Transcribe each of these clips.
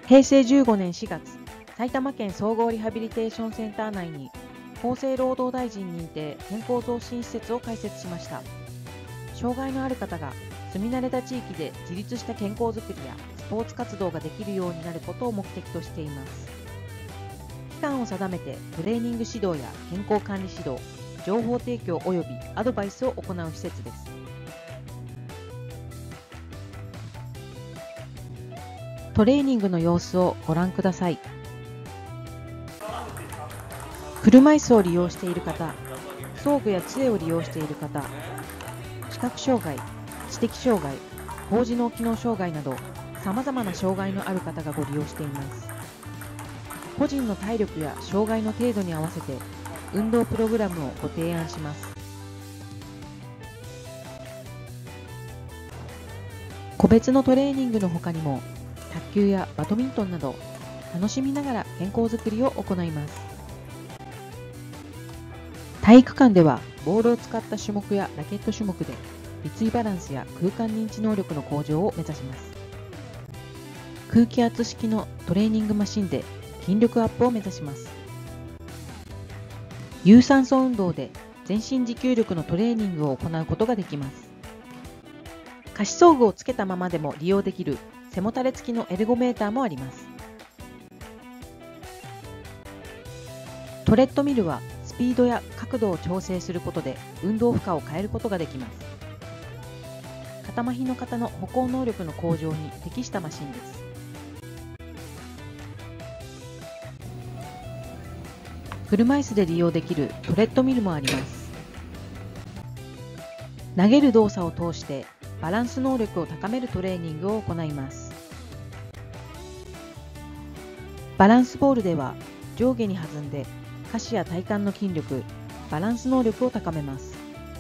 平成15年4月、埼玉県総合リハビリテーションセンター内に厚生労働大臣認定健康増進施設を開設しました。障害のある方が住み慣れた地域で自立した健康づくりやスポーツ活動ができるようになることを目的としています。期間を定めてトレーニング指導や健康管理指導、情報提供及びアドバイスを行う施設です。トレーニングの様子をご覧ください。車椅子を利用している方、装具や杖を利用している方、視覚障害、知的障害、高次脳機能障害など、さまざまな障害のある方がご利用しています。個人の体力や障害の程度に合わせて、運動プログラムをご提案します。個別のトレーニングの他にも、卓球やバドミントンなど、楽しみながら健康づくりを行います。体育館では、ボールを使った種目やラケット種目で、立位バランスや空間認知能力の向上を目指します。空気圧式のトレーニングマシンで筋力アップを目指します。有酸素運動で全身持久力のトレーニングを行うことができます。下肢装具をつけたままでも利用できる背もたれ付きのエルゴメーターもあります。トレッドミルはスピードや角度を調整することで運動負荷を変えることができます。肩麻痺の方の歩行能力の向上に適したマシンです。車椅子で利用できるトレッドミルもあります。投げる動作を通してバランス能力を高めるトレーニングを行います。バランスボールでは上下に弾んで下肢や体幹の筋力、バランス能力を高めます。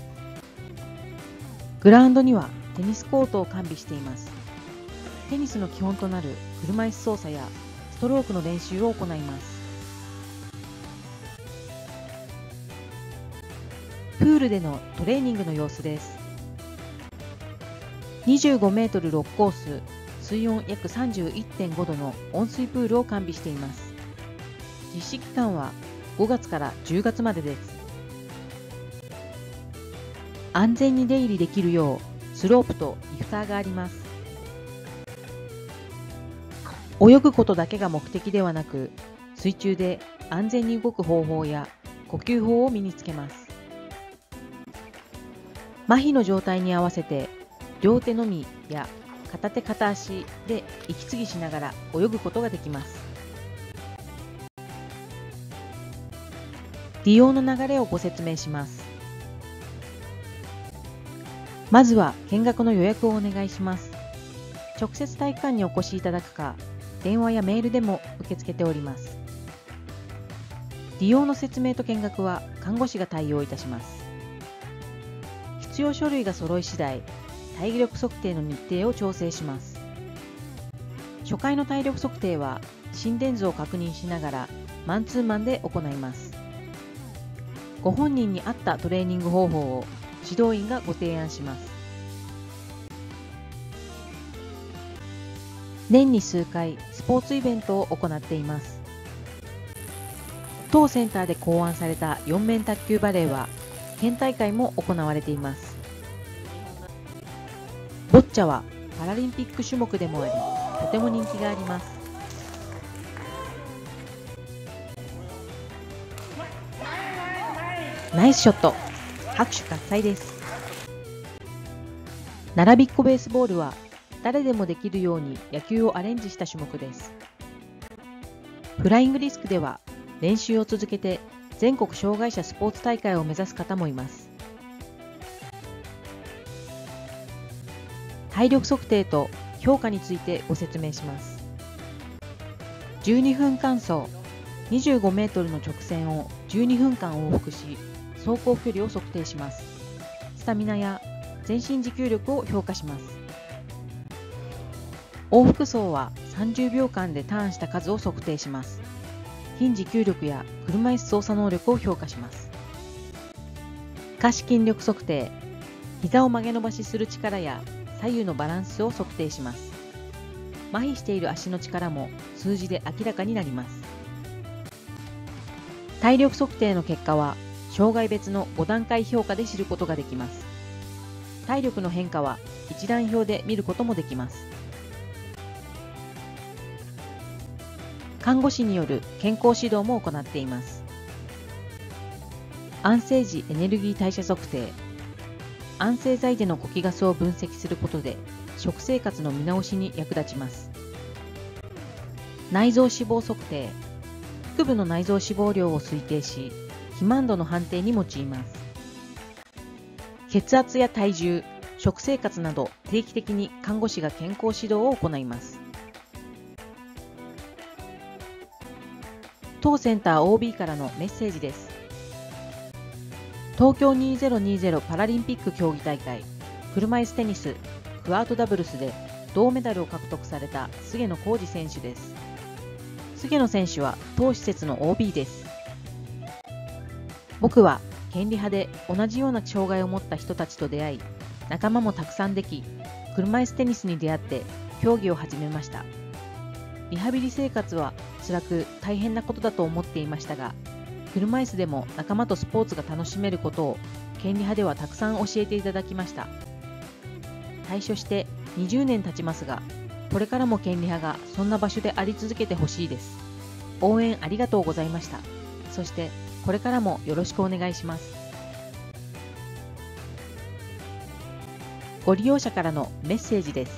グラウンドにはテニスコートを完備しています。テニスの基本となる車椅子操作やストロークの練習を行います。プールでのトレーニングの様子です。25メートル6コース、水温約 31.5 度の温水プールを完備しています。実施期間は5月から10月までです。安全に出入りできるようスロープとリフターがあります。泳ぐことだけが目的ではなく、水中で安全に動く方法や呼吸法を身につけます。麻痺の状態に合わせて両手のみや片手片足で息継ぎしながら泳ぐことができます。利用の流れをご説明します。まずは見学の予約をお願いします。直接体育館にお越しいただくか、電話やメールでも受け付けております。利用の説明と見学は看護師が対応いたします。必要書類が揃い次第、体力測定の日程を調整します。初回の体力測定は心電図を確認しながらマンツーマンで行います。ご本人に合ったトレーニング方法を指導員がご提案します。年に数回スポーツイベントを行っています。当センターで考案された4面卓球バレーは県大会も行われています。ボッチャはパラリンピック種目でもあり、とても人気があります。ナイスショット、拍手喝采です。並びっこベースボールは誰でもできるように野球をアレンジした種目です。フライングディスクでは練習を続けて全国障害者スポーツ大会を目指す方もいます。体力測定と評価についてご説明します。12分間走、25メートルの直線を12分間往復し、走行距離を測定します。スタミナや全身持久力を評価します。往復走は30秒間でターンした数を測定します。筋持久力や車椅子操作能力を評価します。下肢筋力測定、膝を曲げ伸ばしする力や左右のバランスを測定します。 麻痺している足の力も数字で明らかになります。体力測定の結果は障害別の5段階評価で知ることができます。体力の変化は一覧表で見ることもできます。看護師による健康指導も行っています。安静時エネルギー代謝測定。安静剤での呼気ガスを分析することで食生活の見直しに役立ちます。内臓脂肪測定。腹部の内臓脂肪量を推定し、肥満度の判定に用います。血圧や体重、食生活など定期的に看護師が健康指導を行います。当センター OB からのメッセージです。東京2020パラリンピック競技大会車椅子テニスクアートダブルスで銅メダルを獲得された菅野浩二選手です。菅野選手は当施設の OB です。僕は権利派で同じような障害を持った人たちと出会い、仲間もたくさんでき、車椅子テニスに出会って競技を始めました。リハビリ生活は辛く大変なことだと思っていましたが、車椅子でも仲間とスポーツが楽しめることを権利派ではたくさん教えていただきました。退所して20年経ちますが、これからも権利派がそんな場所であり続けてほしいです。応援ありがとうございました。そしてこれからもよろしくお願いします。ご利用者からのメッセージです。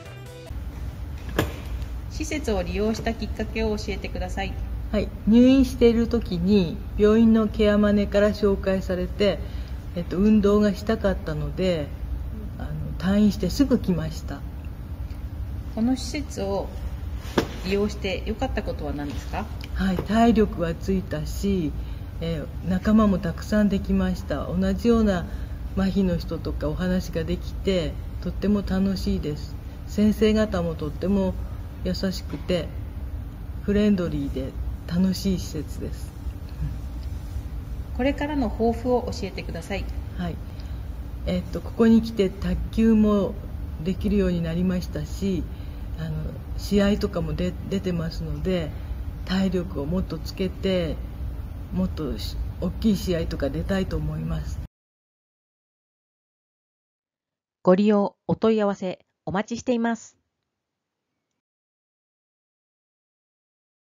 施設を利用したきっかけを教えてください。 はい、入院している時に病院のケアマネから紹介されて、運動がしたかったので退院してすぐ来ました。 この施設を利用して良かったことは何ですか？ はい、体力はついたし、仲間もたくさんできました。同じような麻痺の人とかお話ができてとっても楽しいです。先生方もとっても優しくてフレンドリーで楽しい施設です。 これからの抱負を教えてください。 はい、ここに来て卓球もできるようになりましたし、試合とかも出てますので、体力をもっとつけてもっと大きい試合とか出たいと思います。 ご利用お問い合わせお待ちしています。